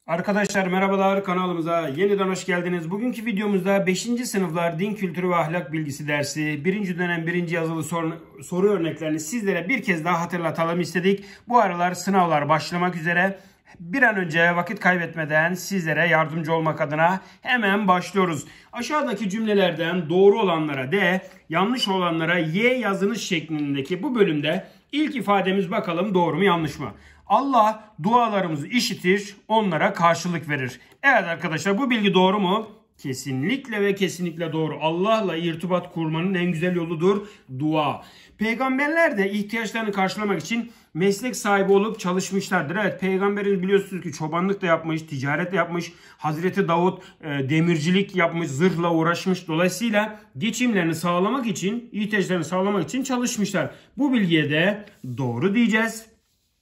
Arkadaşlar merhabalar, kanalımıza yeniden hoş geldiniz. Bugünkü videomuzda 5. sınıflar din kültürü ve ahlak bilgisi dersi 1. dönem 1. yazılı soru örneklerini sizlere bir kez daha hatırlatalım istedik. Bu aralar sınavlar başlamak üzere. Bir an önce vakit kaybetmeden sizlere yardımcı olmak adına hemen başlıyoruz. Aşağıdaki cümlelerden doğru olanlara D, yanlış olanlara Y yazınız şeklindeki bu bölümde ilk ifademiz bakalım doğru mu yanlış mı? Allah dualarımızı işitir, onlara karşılık verir. Evet arkadaşlar, bu bilgi doğru mu? Kesinlikle ve kesinlikle doğru. Allah'la irtibat kurmanın en güzel yoludur dua. Peygamberler de ihtiyaçlarını karşılamak için meslek sahibi olup çalışmışlardır. Evet, peygamberimiz biliyorsunuz ki çobanlık da yapmış, ticaret de yapmış. Hazreti Davut demircilik yapmış, zırhla uğraşmış. Dolayısıyla geçimlerini sağlamak için, ihtiyaçlarını sağlamak için çalışmışlar. Bu bilgiye de doğru diyeceğiz.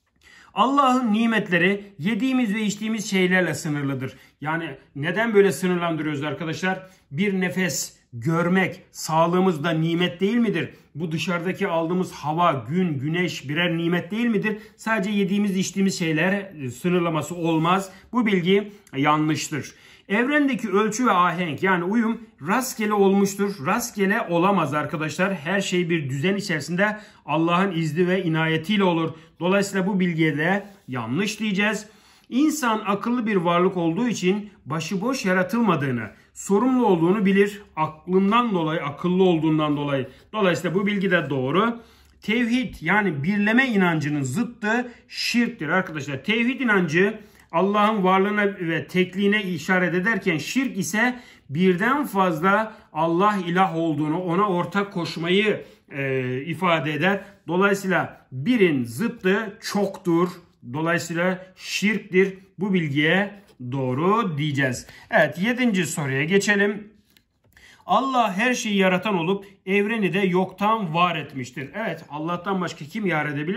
Allah'ın nimetleri yediğimiz ve içtiğimiz şeylerle sınırlıdır. Yani neden böyle sınırlandırıyoruz arkadaşlar? Bir nefes, görmek, sağlığımız da nimet değil midir? Bu dışarıdaki aldığımız hava, gün, güneş birer nimet değil midir? Sadece yediğimiz, içtiğimiz şeyler sınırlaması olmaz. Bu bilgi yanlıştır. Evrendeki ölçü ve ahenk yani uyum rastgele olmuştur. Rastgele olamaz arkadaşlar. Her şey bir düzen içerisinde Allah'ın izni ve inayetiyle olur. Dolayısıyla bu bilgiye de yanlış diyeceğiz. İnsan akıllı bir varlık olduğu için başıboş yaratılmadığını, sorumlu olduğunu bilir. Aklından dolayı, akıllı olduğundan dolayı. Dolayısıyla bu bilgi de doğru. Tevhid yani birleme inancının zıttı şirktir arkadaşlar. Tevhid inancı Allah'ın varlığına ve tekliğine işaret ederken şirk ise birden fazla Allah ilah olduğunu, ona ortak koşmayı ifade eder. Dolayısıyla birin zıttı çoktur. Dolayısıyla şirktir. Bu bilgiye doğru diyeceğiz. Evet, 7. soruya geçelim. Allah her şeyi yaratan olup evreni de yoktan var etmiştir. Evet, Allah'tan başka kim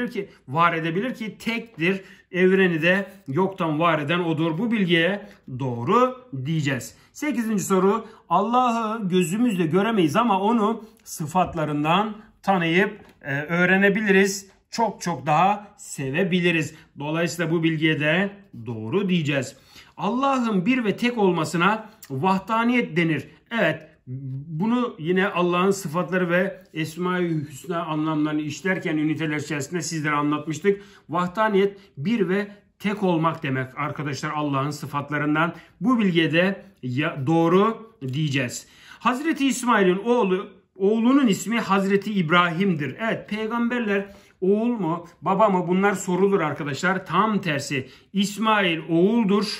var edebilir ki tektir. Evreni de yoktan var eden odur. Bu bilgiye doğru diyeceğiz. 8. soru. Allah'ı gözümüzle göremeyiz ama onu sıfatlarından tanıyıp öğrenebiliriz. Çok daha sevebiliriz. Dolayısıyla bu bilgiye de doğru diyeceğiz. Allah'ın bir ve tek olmasına vahdaniyet denir. Evet, bunu yine Allah'ın sıfatları ve Esma-i Hüsna anlamlarını işlerken üniteler içerisinde sizlere anlatmıştık. Vahdaniyet bir ve tek olmak demek arkadaşlar, Allah'ın sıfatlarından. Bu bilgiye de doğru diyeceğiz. Hazreti İsmail'in oğlunun ismi Hazreti İbrahim'dir. Evet, peygamberler oğul mu baba mı bunlar sorulur arkadaşlar. Tam tersi, İsmail oğuldur,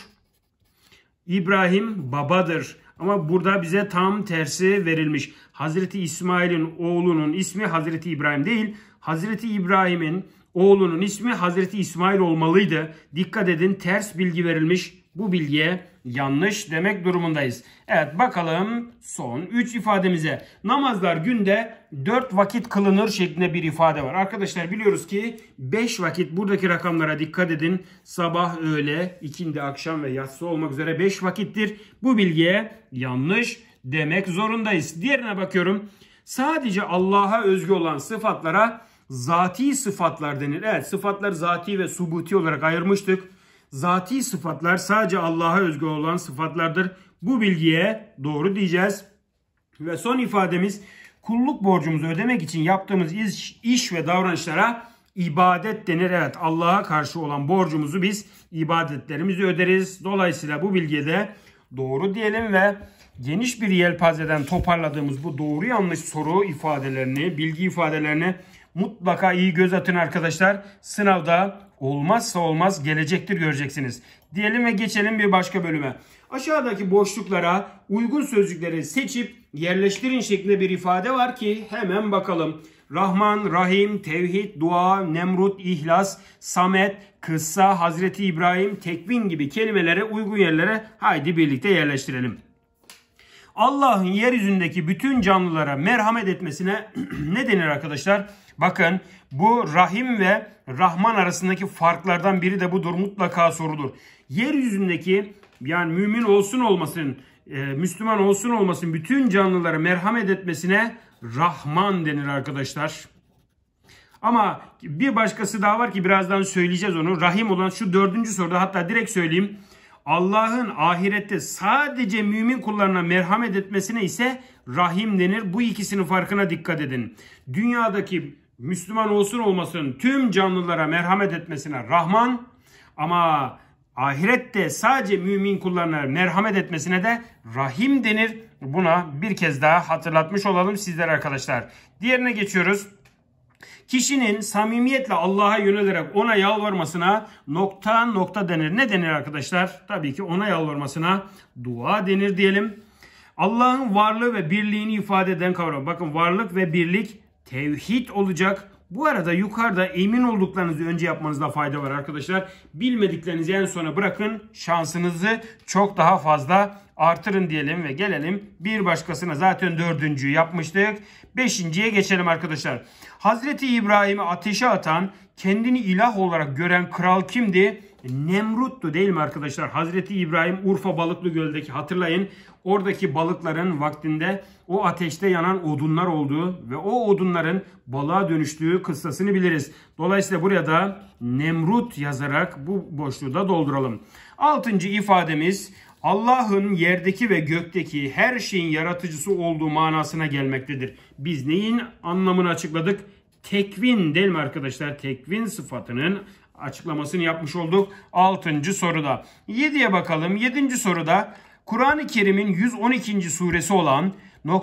İbrahim babadır. Ama burada bize tam tersi verilmiş. Hazreti İsmail'in oğlunun ismi Hazreti İbrahim değil, Hazreti İbrahim'in oğlunun ismi Hazreti İsmail olmalıydı. Dikkat edin, ters bilgi verilmiş. Bu bilgiye yanlış demek durumundayız. Evet, bakalım son 3 ifademize. Namazlar günde 4 vakit kılınır şeklinde bir ifade var. Arkadaşlar biliyoruz ki 5 vakit, buradaki rakamlara dikkat edin. Sabah, öğle, ikindi, akşam ve yatsı olmak üzere 5 vakittir. Bu bilgiye yanlış demek zorundayız. Diğerine bakıyorum. Sadece Allah'a özgü olan sıfatlara zati sıfatlar denir. Evet, sıfatlar zati ve subuti olarak ayırmıştık. Zati sıfatlar sadece Allah'a özgü olan sıfatlardır. Bu bilgiye doğru diyeceğiz. Ve son ifademiz, kulluk borcumuzu ödemek için yaptığımız iş ve davranışlara ibadet denir. Evet, Allah'a karşı olan borcumuzu biz ibadetlerimizi öderiz. Dolayısıyla bu bilgiye de doğru diyelim ve geniş bir yelpazeden toparladığımız bu doğru yanlış soru ifadelerini, bilgi ifadelerini mutlaka iyi göz atın arkadaşlar. Sınavda olmazsa olmaz gelecektir, göreceksiniz. Diyelim ve geçelim bir başka bölüme. Aşağıdaki boşluklara uygun sözcükleri seçip yerleştirin şeklinde bir ifade var ki hemen bakalım. Rahman, Rahim, Tevhid, Dua, Nemrut, İhlas, Samet, Kıssa, Hazreti İbrahim, Tekvin gibi kelimelere uygun yerlere haydi birlikte yerleştirelim. Allah'ın yeryüzündeki bütün canlılara merhamet etmesine ne denir arkadaşlar? Bakın, bu Rahim ve Rahman arasındaki farklardan biri de budur. Mutlaka sorulur. Yeryüzündeki, yani mümin olsun olmasın, Müslüman olsun olmasın bütün canlılara merhamet etmesine Rahman denir arkadaşlar. Ama bir başkası daha var ki birazdan söyleyeceğiz onu. Rahim olan şu 4. soruda, hatta direkt söyleyeyim. Allah'ın ahirette sadece mümin kullarına merhamet etmesine ise rahim denir. Bu ikisinin farkına dikkat edin. Dünyadaki Müslüman olsun olmasın tüm canlılara merhamet etmesine Rahman, ama ahirette sadece mümin kullarına merhamet etmesine de Rahim denir. Buna bir kez daha hatırlatmış olalım sizlere arkadaşlar. Diğerine geçiyoruz. Kişinin samimiyetle Allah'a yönelerek ona yalvarmasına nokta denir. Ne denir arkadaşlar? Tabii ki ona yalvarmasına dua denir diyelim. Allah'ın varlığı ve birliğini ifade eden kavram. Bakın, varlık ve birlik tevhid olacak. Bu arada yukarıda emin olduklarınızı önce yapmanızda fayda var arkadaşlar. Bilmediklerinizi en sona bırakın. Şansınızı çok daha fazla artırın diyelim ve gelelim bir başkasına. Zaten dördüncüyü yapmıştık. Beşinciye geçelim arkadaşlar. Hazreti İbrahim'i ateşe atan, kendini ilah olarak gören kral kimdi? Nemrut'tu değil mi arkadaşlar? Hazreti İbrahim Urfa Balıklıgöl'deki, hatırlayın, oradaki balıkların vaktinde o ateşte yanan odunlar olduğu ve o odunların balığa dönüştüğü kıssasını biliriz. Dolayısıyla buraya da Nemrut yazarak bu boşluğu da dolduralım. Altıncı ifademiz Allah'ın yerdeki ve gökteki her şeyin yaratıcısı olduğu manasına gelmektedir. Biz neyin anlamını açıkladık? Tekvin değil mi arkadaşlar? Tekvin sıfatının açıklamasını yapmış olduk 6. soruda. 7'ye bakalım. 7. soruda Kur'an-ı Kerim'in 112. suresi olan ...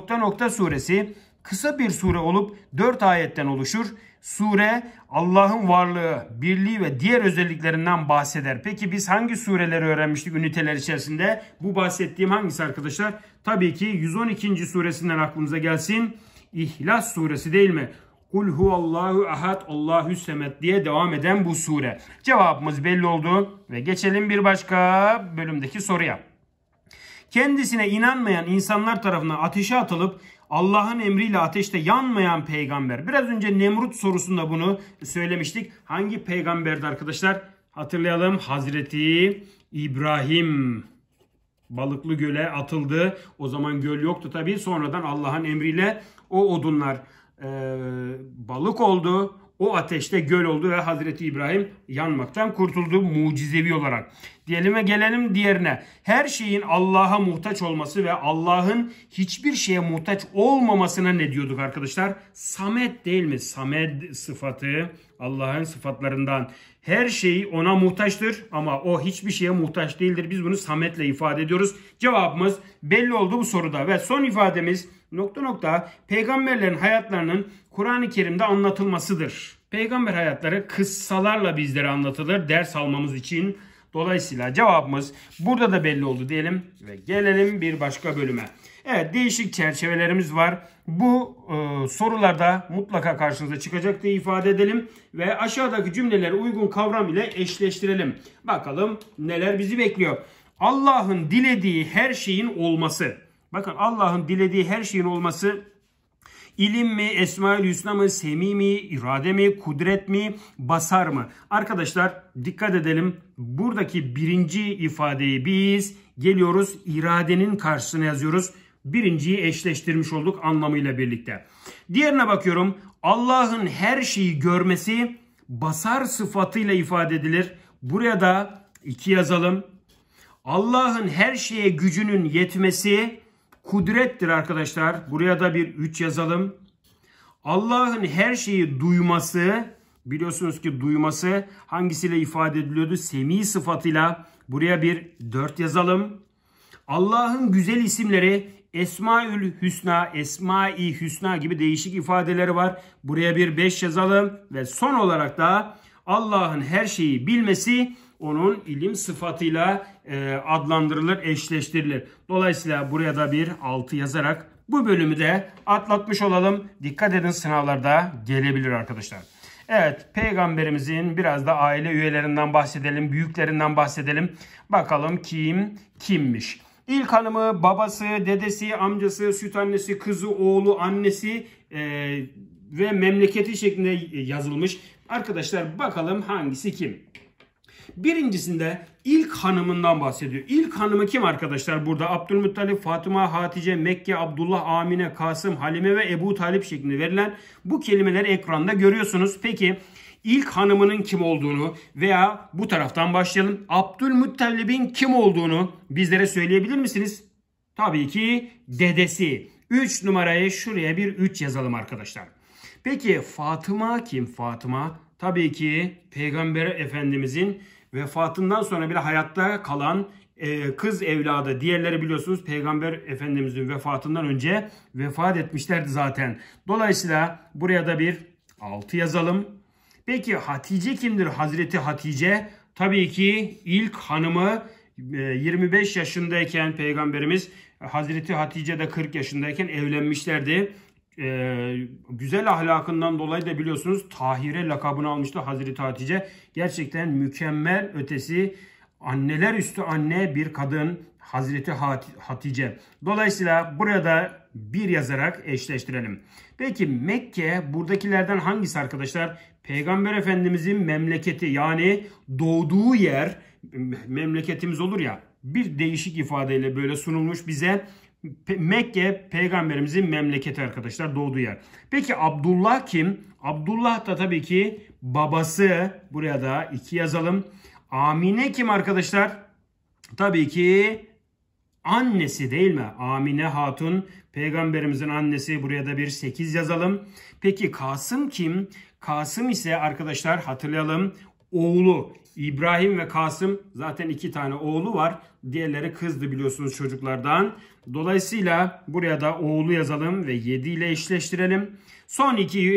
suresi kısa bir sure olup 4 ayetten oluşur. Sure Allah'ın varlığı, birliği ve diğer özelliklerinden bahseder. Peki biz hangi sureleri öğrenmiştik üniteler içerisinde? Bu bahsettiğim hangisi arkadaşlar? Tabii ki 112. suresinden aklımıza gelsin. İhlas suresi değil mi? Kul huvallahu ahad Allahü semed diye devam eden bu sure. Cevabımız belli oldu ve geçelim bir başka bölümdeki soruya. Kendisine inanmayan insanlar tarafından ateşe atılıp Allah'ın emriyle ateşte yanmayan peygamber. Biraz önce Nemrut sorusunda bunu söylemiştik. Hangi peygamberdi arkadaşlar? Hatırlayalım. Hazreti İbrahim Balıklı Göl'e atıldı. O zaman göl yoktu tabii. Sonradan Allah'ın emriyle o odunlar balık oldu. O ateşte göl oldu ve Hazreti İbrahim yanmaktan kurtuldu mucizevi olarak. Diyelim ve gelelim diğerine. Her şeyin Allah'a muhtaç olması ve Allah'ın hiçbir şeye muhtaç olmamasına ne diyorduk arkadaşlar? Samet değil mi? Samed sıfatı Allah'ın sıfatlarından. Her şey ona muhtaçtır ama o hiçbir şeye muhtaç değildir. Biz bunu Samet'le ifade ediyoruz. Cevabımız belli oldu bu soruda ve son ifademiz ... peygamberlerin hayatlarının Kur'an-ı Kerim'de anlatılmasıdır. Peygamber hayatları kıssalarla bizlere anlatılır ders almamız için. Dolayısıyla cevabımız burada da belli oldu diyelim ve gelelim bir başka bölüme. Evet, değişik çerçevelerimiz var. Bu sorularda mutlaka karşınıza çıkacak diye ifade edelim ve aşağıdaki cümleleri uygun kavram ile eşleştirelim. Bakalım neler bizi bekliyor. Allah'ın dilediği her şeyin olması. Bakın, Allah'ın dilediği her şeyin olması ilim mi, Esma-ül Hüsna mı, semi mi, irade mi, kudret mi, basar mı? Arkadaşlar dikkat edelim. Buradaki birinci ifadeyi biz geliyoruz iradenin karşısına yazıyoruz. Birinciyi eşleştirmiş olduk anlamıyla birlikte. Diğerine bakıyorum. Allah'ın her şeyi görmesi basar sıfatıyla ifade edilir. Buraya da 2 yazalım. Allah'ın her şeye gücünün yetmesi kudrettir arkadaşlar. Buraya da bir 3 yazalım. Allah'ın her şeyi duyması, biliyorsunuz ki duyması hangisiyle ifade ediliyordu? Semi sıfatıyla. Buraya bir 4 yazalım. Allah'ın güzel isimleri Esma-ül Hüsna, Esma-i Hüsna gibi değişik ifadeleri var. Buraya bir 5 yazalım. Ve son olarak da Allah'ın her şeyi bilmesi onun ilim sıfatıyla adlandırılır, eşleştirilir. Dolayısıyla buraya da bir 6 yazarak bu bölümü de atlatmış olalım. Dikkat edin, sınavlarda gelebilir arkadaşlar. Evet, peygamberimizin biraz da aile üyelerinden bahsedelim, büyüklerinden bahsedelim. Bakalım kimmiş? İlk hanımı, babası, dedesi, amcası, süt annesi, kızı, oğlu, annesi ve memleketi şeklinde yazılmış. Arkadaşlar bakalım hangisi kim? Birincisinde ilk hanımından bahsediyor. İlk hanımı kim arkadaşlar? Burada Abdülmuttalip, Fatıma, Hatice, Mekke, Abdullah, Amine, Kasım, Halime ve Ebu Talip şeklinde verilen bu kelimeleri ekranda görüyorsunuz. Peki ilk hanımının kim olduğunu veya bu taraftan başlayalım. Abdülmuttalib'in kim olduğunu bizlere söyleyebilir misiniz? Tabii ki dedesi. 3 numarayı şuraya bir 3 yazalım arkadaşlar. Peki Fatıma kim? Fatıma tabii ki Peygamber Efendimizin vefatından sonra bile hayatta kalan kız evladı. Diğerleri biliyorsunuz Peygamber Efendimizin vefatından önce vefat etmişlerdi zaten. Dolayısıyla buraya da bir 6 yazalım. Peki Hatice kimdir? Hazreti Hatice tabii ki ilk hanımı. 25 yaşındayken Peygamberimiz, Hazreti Hatice de 40 yaşındayken evlenmişlerdi. Güzel ahlakından dolayı da biliyorsunuz Tahire lakabını almıştı Hazreti Hatice. Gerçekten mükemmel ötesi, anneler üstü anne bir kadın Hazreti Hatice. Dolayısıyla burada bir yazarak eşleştirelim. Peki Mekke buradakilerden hangisi arkadaşlar? Peygamber Efendimizin memleketi, yani doğduğu yer, memleketimiz olur ya, bir değişik ifadeyle böyle sunulmuş bize. Mekke Peygamberimizin memleketi arkadaşlar, doğduğu yer. Peki Abdullah kim? Abdullah da tabii ki babası. Buraya da 2 yazalım. Amine kim arkadaşlar? Tabii ki annesi değil mi? Amine Hatun Peygamberimizin annesi. Buraya da bir 8 yazalım. Peki Kasım kim? Kasım ise arkadaşlar hatırlayalım, oğlu. İbrahim ve Kasım, zaten 2 tane oğlu var. Diğerleri kızdı biliyorsunuz çocuklardan. Dolayısıyla buraya da oğlu yazalım ve 7 ile eşleştirelim. Son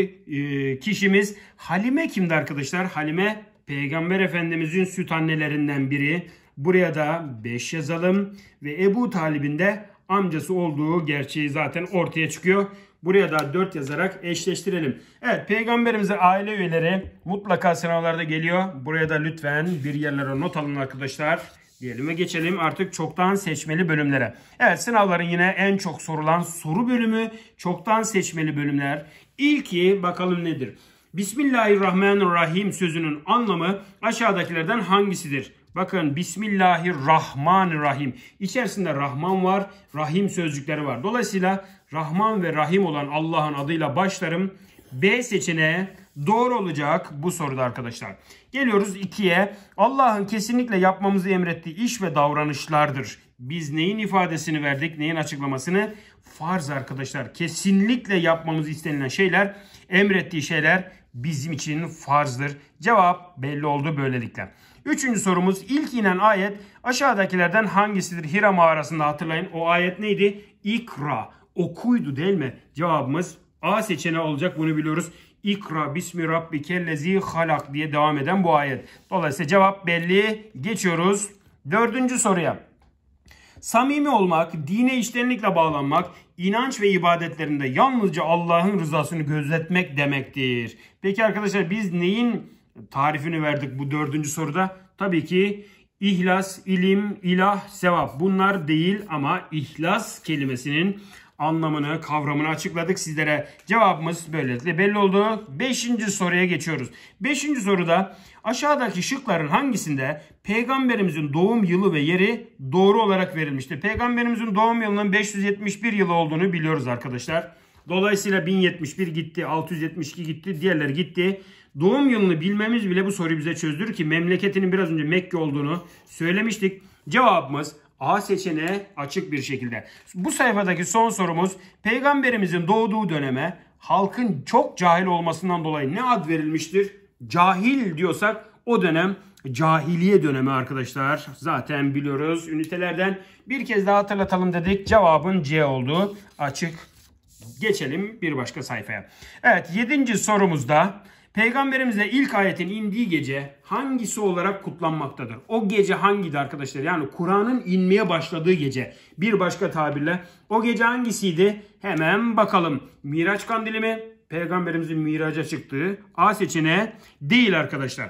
2 kişimiz Halime kimdi arkadaşlar? Halime Peygamber Efendimizin süt annelerinden biri. Buraya da 5 yazalım ve Ebu Talib'in de amcası olduğu gerçeği zaten ortaya çıkıyor. Buraya da 4 yazarak eşleştirelim. Evet, Peygamberimize aile üyeleri mutlaka sınavlarda geliyor. Buraya da lütfen bir yerlere not alın arkadaşlar. Diyelim ve geçelim artık çoktan seçmeli bölümlere. Evet, sınavların yine en çok sorulan soru bölümü çoktan seçmeli bölümler. İlki bakalım nedir? Bismillahirrahmanirrahim sözünün anlamı aşağıdakilerden hangisidir? Bakın Bismillahirrahmanirrahim. İçerisinde Rahman var, Rahim sözcükleri var. Dolayısıyla Rahman ve Rahim olan Allah'ın adıyla başlarım. B seçeneği doğru olacak bu soruda arkadaşlar. Geliyoruz 2'ye. Allah'ın kesinlikle yapmamızı emrettiği iş ve davranışlardır. Biz neyin ifadesini verdik, neyin açıklamasını? Farz arkadaşlar. Kesinlikle yapmamızı istenilen şeyler, emrettiği şeyler bizim için farzdır. Cevap belli oldu böylelikle. 3. sorumuz, ilk inen ayet aşağıdakilerden hangisidir? Hira mağarasında hatırlayın. O ayet neydi? İkra. Okuydu değil mi? Cevabımız A seçeneği olacak, bunu biliyoruz. İkra bismi rabbikellezi halak diye devam eden bu ayet. Dolayısıyla cevap belli. Geçiyoruz 4. soruya. Samimi olmak, dine içtenlikle bağlanmak, inanç ve ibadetlerinde yalnızca Allah'ın rızasını gözetmek demektir. Peki arkadaşlar, biz neyin tarifini verdik bu 4. soruda? Tabii ki ihlas, ilim, ilah, sevap. Bunlar değil ama ihlas kelimesinin anlamını, kavramını açıkladık sizlere. Cevabımız böylelikle belli oldu. 5. soruya geçiyoruz. 5. soruda aşağıdaki şıkların hangisinde Peygamberimizin doğum yılı ve yeri doğru olarak verilmiştir? Peygamberimizin doğum yılının 571 yılı olduğunu biliyoruz arkadaşlar. Dolayısıyla 1071 gitti, 672 gitti, diğerleri gitti. Doğum yılını bilmemiz bile bu soruyu bize çözdürür ki memleketinin biraz önce Mekke olduğunu söylemiştik. Cevabımız A seçeneği açık bir şekilde. Bu sayfadaki son sorumuz, Peygamberimizin doğduğu döneme halkın çok cahil olmasından dolayı ne ad verilmiştir? Cahil diyorsak o dönem cahiliye dönemi arkadaşlar. Zaten biliyoruz ünitelerden. Bir kez daha hatırlatalım dedik. Cevabın C oldu. Açık. Geçelim bir başka sayfaya. Evet, 7. sorumuzda Peygamberimize ilk ayetin indiği gece hangisi olarak kutlanmaktadır? O gece hangiydi arkadaşlar? Yani Kur'an'ın inmeye başladığı gece. Bir başka tabirle o gece hangisiydi? Hemen bakalım. Miraç kandili mi? Peygamberimizin miraca çıktığı A seçeneği değil arkadaşlar.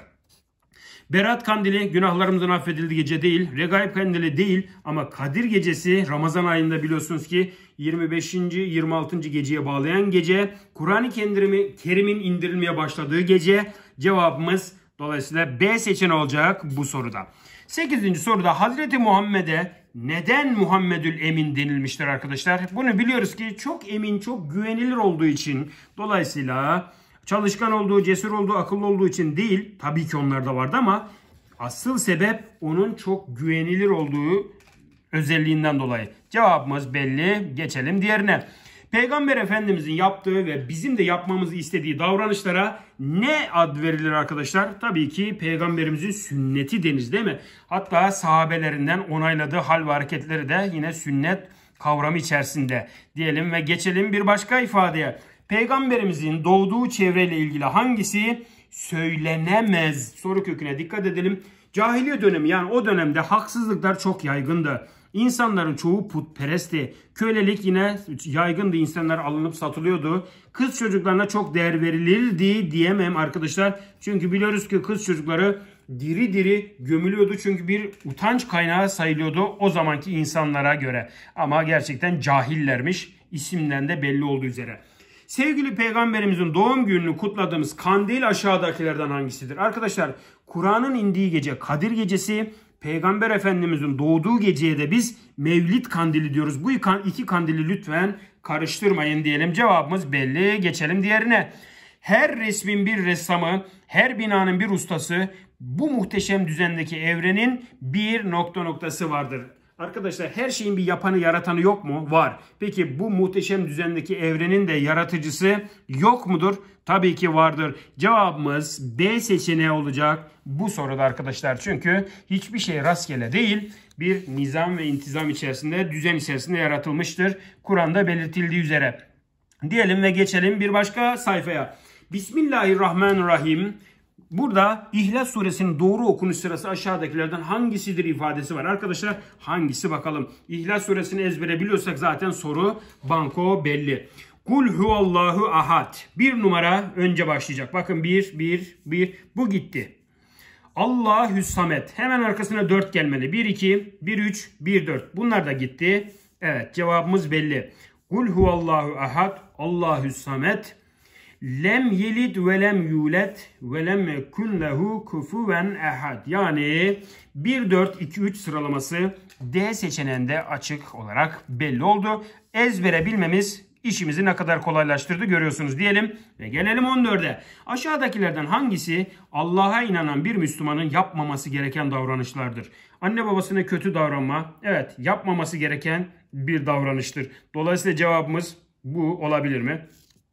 Berat kandili günahlarımızın affedildiği gece değil. Regaib kandili değil ama Kadir gecesi Ramazan ayında biliyorsunuz ki 25. 26. geceye bağlayan gece. Kur'an-ı Kerim'in indirilmeye başladığı gece. Cevabımız dolayısıyla B seçeneği olacak bu soruda. 8. soruda Hazreti Muhammed'e neden Muhammedül Emin denilmiştir arkadaşlar? Bunu biliyoruz ki çok emin, çok güvenilir olduğu için. Dolayısıyla Çalışkan olduğu, cesur olduğu, akıllı olduğu için değil. Tabii ki onlar da vardı ama asıl sebep onun çok güvenilir olduğu özelliğinden dolayı. Cevabımız belli. Geçelim diğerine. Peygamber Efendimizin yaptığı ve bizim de yapmamızı istediği davranışlara ne ad verilir arkadaşlar? Tabii ki Peygamberimizin sünneti denir değil mi? Hatta sahabelerinden onayladığı hal ve hareketleri de yine sünnet kavramı içerisinde diyelim ve geçelim bir başka ifadeye. Peygamberimizin doğduğu çevreyle ilgili hangisi söylenemez? Soru köküne dikkat edelim. Cahiliye dönemi, yani o dönemde haksızlıklar çok yaygındı. İnsanların çoğu putperestti. Kölelik yine yaygındı. İnsanlar alınıp satılıyordu. Kız çocuklarına çok değer verilirdi diyemem arkadaşlar. Çünkü biliyoruz ki kız çocukları diri diri gömülüyordu. Çünkü bir utanç kaynağı sayılıyordu o zamanki insanlara göre. Ama gerçekten cahillermiş. İsimden de belli olduğu üzere. Sevgili Peygamberimizin doğum gününü kutladığımız kandil aşağıdakilerden hangisidir? Arkadaşlar, Kur'an'ın indiği gece Kadir Gecesi, Peygamber Efendimizin doğduğu geceye de biz Mevlid Kandili diyoruz. Bu iki kandili lütfen karıştırmayın diyelim. Cevabımız belli. Geçelim diğerine. Her resmin bir ressamı, her binanın bir ustası, bu muhteşem düzendeki evrenin bir noktası vardır. Arkadaşlar, her şeyin bir yapanı, yaratanı yok mu? Var. Peki bu muhteşem düzendeki evrenin de yaratıcısı yok mudur? Tabii ki vardır. Cevabımız B seçeneği olacak bu soruda arkadaşlar. Çünkü hiçbir şey rastgele değil. Bir nizam ve intizam içerisinde, düzen içerisinde yaratılmıştır. Kur'an'da belirtildiği üzere. Diyelim ve geçelim bir başka sayfaya. Bismillahirrahmanirrahim. Burada İhlas Suresinin doğru okunuş sırası aşağıdakilerden hangisidir ifadesi var. Arkadaşlar, hangisi bakalım. İhlas Suresini ezbere biliyorsak zaten soru banko belli. Kul huvallahu ahad. Bir numara önce başlayacak. Bakın bir. Bu gitti. Allahü samet. Hemen arkasına 4 gelmeli. 1, 2, 1, 3, 1, 4. Bunlar da gitti. Evet, cevabımız belli. Kul huvallahu ahad. Allahü samet. Lem yelid ve lem yulet ve lem yekun lehu kufuven ehad. Yani 1, 4, 2, 3 sıralaması D seçeneğinde açık olarak belli oldu. Ezbere bilmemiz işimizi ne kadar kolaylaştırdı görüyorsunuz diyelim ve gelelim 14'e. Aşağıdakilerden hangisi Allah'a inanan bir Müslümanın yapmaması gereken davranışlardır? Anne babasına kötü davranma, evet, yapmaması gereken bir davranıştır. Dolayısıyla cevabımız bu olabilir mi?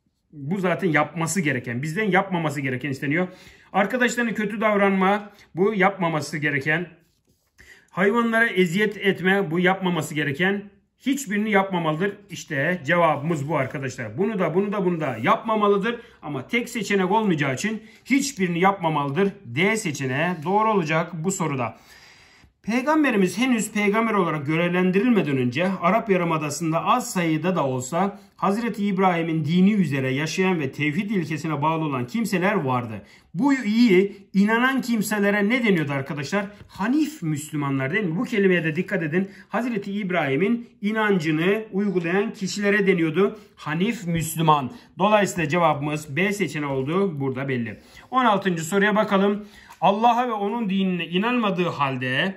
Bu zaten yapması gereken, bizden yapmaması gereken isteniyor. Arkadaşlarına kötü davranma, bu yapmaması gereken. Hayvanlara eziyet etme, bu yapmaması gereken. Hiçbirini yapmamalıdır. İşte cevabımız bu arkadaşlar. Bunu da yapmamalıdır. Ama tek seçenek olmayacağı için hiçbirini yapmamalıdır. D seçeneği doğru olacak bu soruda. Peygamberimiz henüz peygamber olarak görevlendirilmeden önce Arap Yarımadası'nda az sayıda da olsa Hazreti İbrahim'in dini üzere yaşayan ve tevhid ilkesine bağlı olan kimseler vardı. Bu iyi inanan kimselere ne deniyordu arkadaşlar? Hanif Müslümanlar değil mi? Bu kelimeye de dikkat edin. Hazreti İbrahim'in inancını uygulayan kişilere deniyordu. Hanif Müslüman. Dolayısıyla cevabımız B seçeneği oldu. Burada belli. 16. soruya bakalım. Allah'a ve onun dinine inanmadığı halde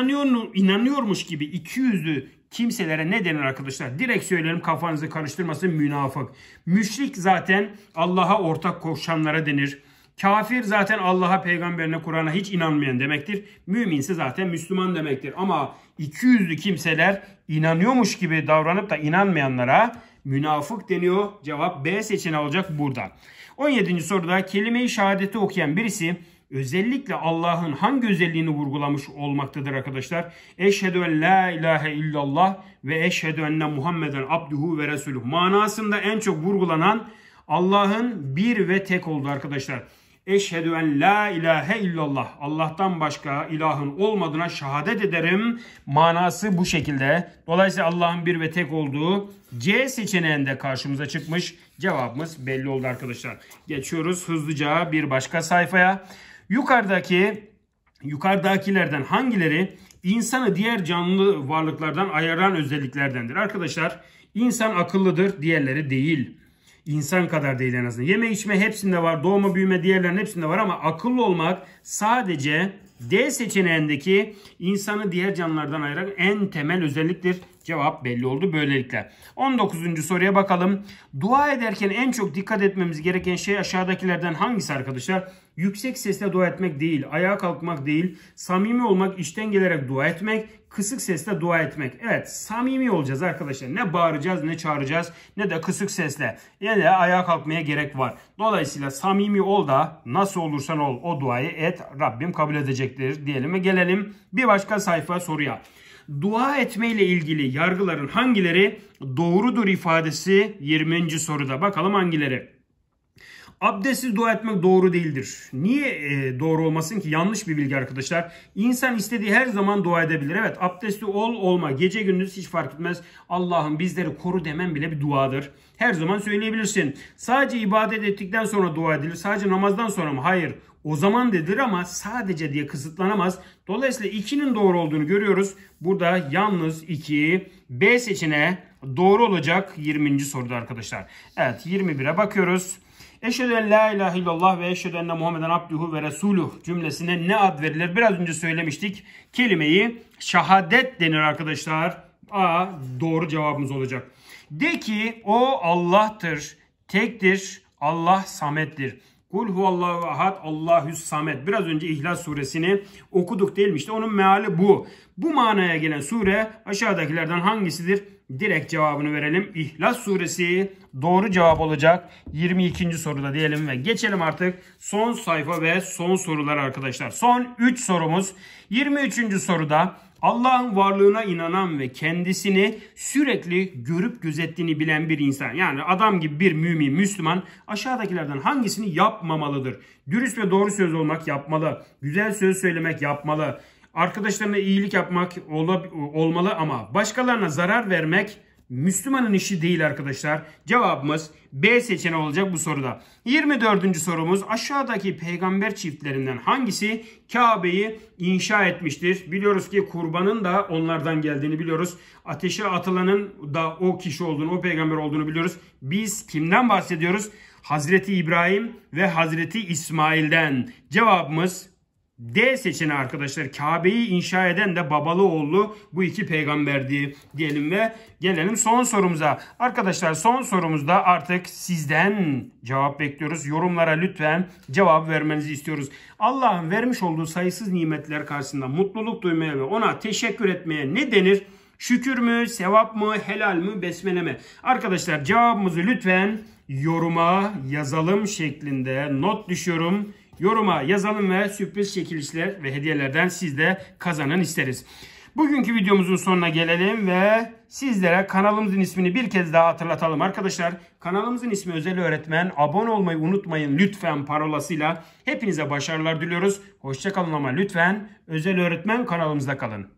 inanıyormuş gibi ikiyüzlü kimselere ne denir arkadaşlar? Direkt söyleyelim, kafanızı karıştırmasın, münafık. Müşrik zaten Allah'a ortak koşanlara denir. Kafir zaten Allah'a, peygamberine, Kur'an'a hiç inanmayan demektir. Müminse zaten Müslüman demektir. Ama ikiyüzlü kimseler inanıyormuş gibi davranıp da inanmayanlara münafık deniyor. Cevap B seçeneği olacak burada. 17. soruda kelime-i şehadeti okuyan birisi özellikle Allah'ın hangi özelliğini vurgulamış olmaktadır arkadaşlar? Eşhedü en la ilahe illallah ve eşhedü enne Muhammeden abduhu ve resuluh. Manasında en çok vurgulanan Allah'ın bir ve tek olduğu arkadaşlar. Eşhedü en la ilahe illallah. Allah'tan başka ilahın olmadığına şehadet ederim. Manası bu şekilde. Dolayısıyla Allah'ın bir ve tek olduğu C seçeneğinde karşımıza çıkmış. Cevabımız belli oldu arkadaşlar. Geçiyoruz hızlıca bir başka sayfaya. Yukarıdakilerden hangileri insanı diğer canlı varlıklardan ayıran özelliklerdendir? Arkadaşlar, insan akıllıdır, diğerleri değil. İnsan kadar değil en azından. Yeme içme hepsinde var. Doğma büyüme diğerlerinin hepsinde var ama akıllı olmak sadece D seçeneğindeki insanı diğer canlılardan ayıran en temel özelliktir. Cevap belli oldu böylelikle. 19. soruya bakalım. Dua ederken en çok dikkat etmemiz gereken şey aşağıdakilerden hangisi arkadaşlar? Yüksek sesle dua etmek değil, ayağa kalkmak değil, samimi olmak, içten gelerek dua etmek, kısık sesle dua etmek. Evet, samimi olacağız arkadaşlar. Ne bağıracağız, ne çağıracağız, ne de kısık sesle. Yani de ayağa kalkmaya gerek var. Dolayısıyla samimi ol da nasıl olursan ol o duayı et. Rabbim kabul edecektir diyelim ve gelelim bir başka sayfa soruya. Dua etme ile ilgili yargıların hangileri doğrudur ifadesi 20. soruda. Bakalım hangileri? Abdestsiz dua etmek doğru değildir. Niye doğru olmasın ki? Yanlış bir bilgi arkadaşlar. İnsan istediği her zaman dua edebilir. Evet, abdestli ol olma, gece gündüz hiç fark etmez. Allah'ım bizleri koru demen bile bir duadır. Her zaman söyleyebilirsin. Sadece ibadet ettikten sonra dua edilir. Sadece namazdan sonra mı? Hayır. O zaman dedilir ama sadece diye kısıtlanamaz. Dolayısıyla 2'nin doğru olduğunu görüyoruz. Burada yalnız 2, B seçeneği doğru olacak 20. soruda arkadaşlar. Evet, 21'e bakıyoruz. Eşhedü en la ilahe illallah ve eşhedü enne Muhammeden abduhu ve resuluh cümlesine ne ad verilir? Biraz önce söylemiştik. Kelimeyi şehadet denir arkadaşlar. A doğru cevabımız olacak. De ki o Allah'tır, tektir, Allah samettir. Kul huvallahu ahad, Allahü's samet. Biraz önce İhlas suresini okuduk değil mi? İşte onun meali bu. Bu manaya gelen sure aşağıdakilerden hangisidir? Direkt cevabını verelim. İhlas suresi doğru cevap olacak 22. soruda diyelim ve geçelim artık son sayfa ve son sorular arkadaşlar. Son 3 sorumuz. 23. soruda Allah'ın varlığına inanan ve kendisini sürekli görüp gözettiğini bilen bir insan, yani adam gibi bir mümin, Müslüman aşağıdakilerden hangisini yapmamalıdır? Dürüst ve doğru söz olmak yapmalı. Güzel söz söylemek yapmalı. Arkadaşlarına iyilik yapmak olmalı ama başkalarına zarar vermek Müslümanın işi değil arkadaşlar. Cevabımız B seçeneği olacak bu soruda. 24. sorumuz aşağıdaki peygamber çiftlerinden hangisi Kabe'yi inşa etmiştir? Biliyoruz ki kurbanın da onlardan geldiğini biliyoruz. Ateşe atılanın da o kişi olduğunu, o peygamber olduğunu biliyoruz. Biz kimden bahsediyoruz? Hazreti İbrahim ve Hazreti İsmail'den. Cevabımız D seçeneği arkadaşlar. Kabe'yi inşa eden de babalı oğlu bu iki peygamberdi diyelim ve gelelim son sorumuza. Arkadaşlar son sorumuzda artık sizden cevap bekliyoruz. Yorumlara lütfen cevap vermenizi istiyoruz. Allah'ın vermiş olduğu sayısız nimetler karşısında mutluluk duymaya ve ona teşekkür etmeye ne denir? Şükür mü, sevap mı, helal mi, besmele mi? Arkadaşlar cevabımızı lütfen yoruma yazalım şeklinde not düşüyorum. Yoruma yazalım ve sürpriz çekilişler ve hediyelerden siz de kazanın isteriz. Bugünkü videomuzun sonuna gelelim ve sizlere kanalımızın ismini bir kez daha hatırlatalım arkadaşlar. Kanalımızın ismi Özel Öğretmen. Abone olmayı unutmayın lütfen parolasıyla. Hepinize başarılar diliyoruz. Hoşça kalın ama lütfen Özel Öğretmen kanalımızda kalın.